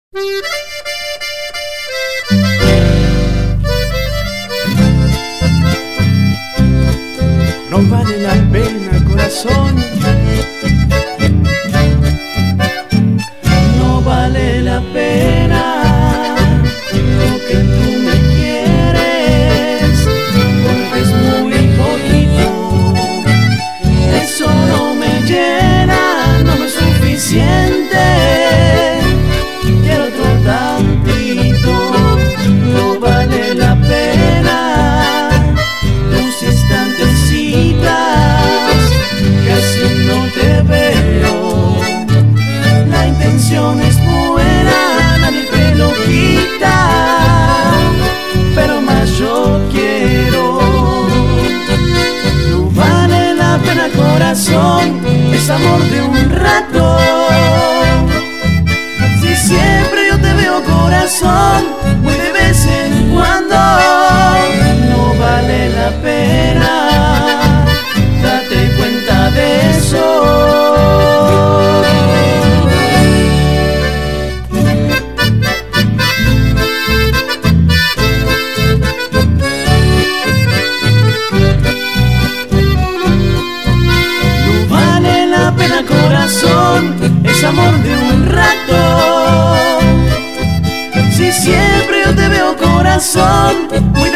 No vale la pena, corazón. No vale la pena lo que tú me quieres, porque es muy poquito. Eso no me llena, no me es suficiente. Quiero otro tantito. No vale la pena tus instantecitas, casi no te veo. La intención es buena, nadie te lo quita, pero más yo quiero. No vale la pena, corazón, es amor de un rato. Si siempre yo te veo, corazón, muy de vez en cuando. No vale la pena, date cuenta de eso. No vale la pena, corazón, es amor de un rato. Si siempre yo te veo, corazón, muy